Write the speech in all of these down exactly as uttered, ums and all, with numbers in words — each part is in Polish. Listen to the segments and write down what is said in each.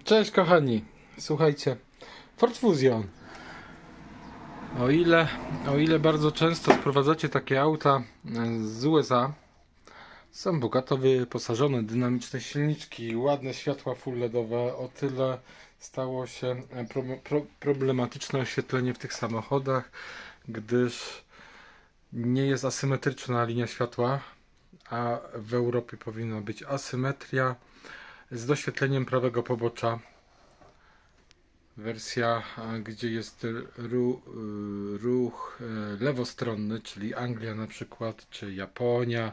Cześć kochani, słuchajcie, Ford Fusion. O ile, o ile bardzo często sprowadzacie takie auta z U S A, są bogato wyposażone, dynamiczne silniczki, ładne światła full ledowe, o tyle stało się pro, pro, problematyczne oświetlenie w tych samochodach, gdyż nie jest asymetryczna linia światła, a w Europie powinna być asymetria z doświetleniem prawego pobocza. Wersja, gdzie jest ruch, ruch lewostronny, czyli Anglia na przykład, czy Japonia,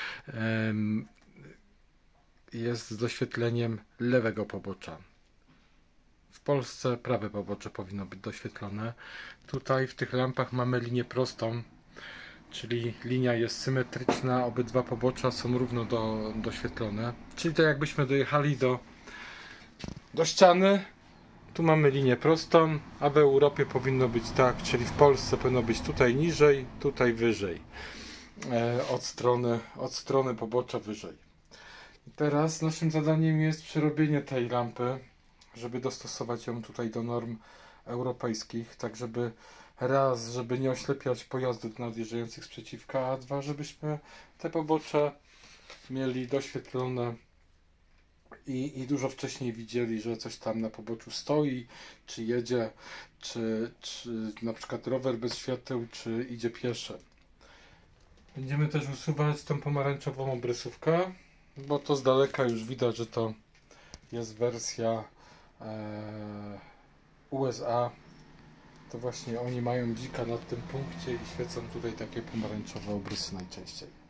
jest z doświetleniem lewego pobocza. W Polsce prawe pobocze powinno być doświetlone. Tutaj w tych lampach mamy linię prostą, czyli linia jest symetryczna, obydwa pobocza są równo do, doświetlone. Czyli to jakbyśmy dojechali do, do ściany. Tu mamy linię prostą, a w Europie powinno być tak, czyli w Polsce powinno być tutaj niżej, tutaj wyżej. E, od strony, od strony pobocza wyżej. I teraz naszym zadaniem jest przerobienie tej lampy, żeby dostosować ją tutaj do norm europejskich, tak żeby raz, żeby nie oślepiać pojazdów nadjeżdżających sprzeciwka, a dwa, żebyśmy te pobocze mieli doświetlone I, i dużo wcześniej widzieli, że coś tam na poboczu stoi, czy jedzie, czy, czy na przykład rower bez świateł, czy idzie piesze. Będziemy też usuwać tą pomarańczową obrysówkę, bo to z daleka już widać, że to jest wersja e, U S A. To właśnie oni mają dzika na tym punkcie i świecą tutaj takie pomarańczowe obrysy najczęściej.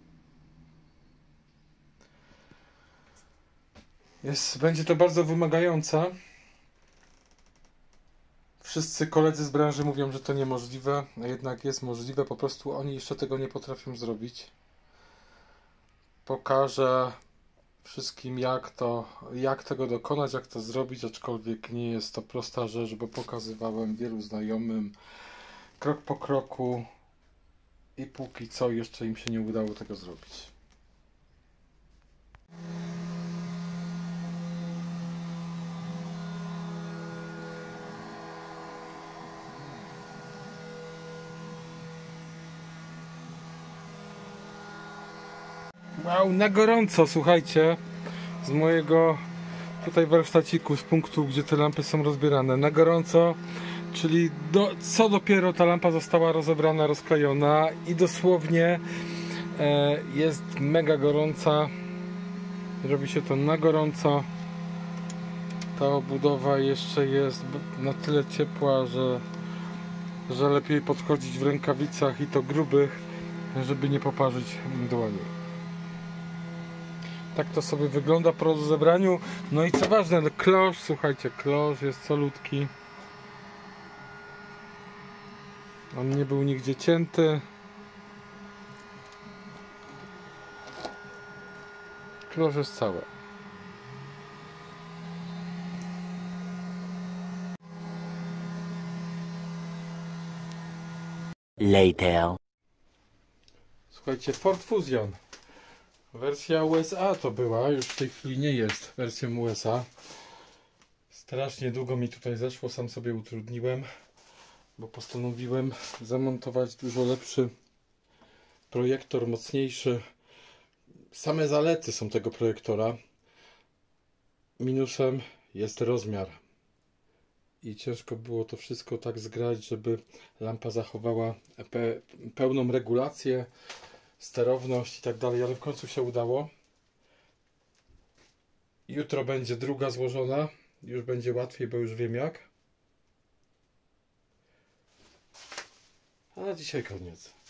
Jest, będzie to bardzo wymagające. Wszyscy koledzy z branży mówią, że to niemożliwe, a jednak jest możliwe, po prostu oni jeszcze tego nie potrafią zrobić. Pokażę wszystkim jak to, jak tego dokonać, jak to zrobić, aczkolwiek nie jest to prosta rzecz, bo pokazywałem wielu znajomym krok po kroku i póki co jeszcze im się nie udało tego zrobić. Wow, na gorąco, słuchajcie, z mojego tutaj warsztaciku, z punktu, gdzie te lampy są rozbierane, na gorąco, czyli do, co dopiero ta lampa została rozebrana, rozklejona i dosłownie e, jest mega gorąca, robi się to na gorąco. Ta obudowa jeszcze jest na tyle ciepła, że, że lepiej podchodzić w rękawicach i to grubych, żeby nie poparzyć dłoni. Tak to sobie wygląda po rozebraniu. No i co ważne, klosz, słuchajcie, klosz jest calutki. On nie był nigdzie cięty. Klosz jest cały. Later. Słuchajcie, Ford Fusion. Wersja U S A to była, już w tej chwili nie jest wersją U S A. Strasznie długo mi tutaj zeszło, sam sobie utrudniłem, bo postanowiłem zamontować dużo lepszy projektor, mocniejszy. Same zalety są tego projektora. Minusem jest rozmiar. I ciężko było to wszystko tak zgrać, żeby lampa zachowała pe pełną regulację, sterowność i tak dalej, ale w końcu się udało. Jutro będzie druga złożona, już będzie łatwiej, bo już wiem jak. A na dzisiaj koniec.